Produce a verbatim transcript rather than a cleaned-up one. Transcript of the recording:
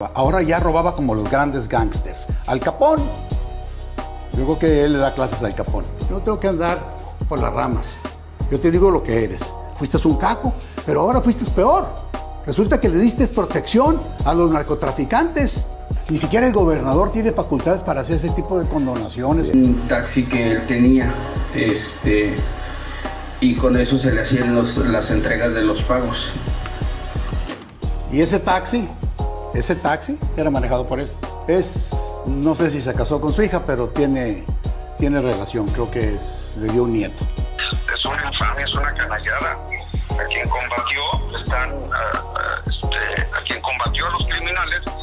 Ahora ya robaba como los grandes gángsters. Al Capone. Yo creo que él le da clases al Capone. Yo no tengo que andar por las ramas. Yo te digo lo que eres. Fuiste un caco, pero ahora fuiste peor. Resulta que le diste protección a los narcotraficantes. Ni siquiera el gobernador tiene facultades para hacer ese tipo de condonaciones. Un taxi que él tenía, este, y con eso se le hacían los, las entregas de los pagos. Y ese taxi, ese taxi era manejado por él. Es, no sé si se casó con su hija, pero tiene, tiene relación. Creo que es, le dio un nieto. Es una infamia, es una canallada. A quien combatió, están, uh, uh, este, a quien combatió a los criminales,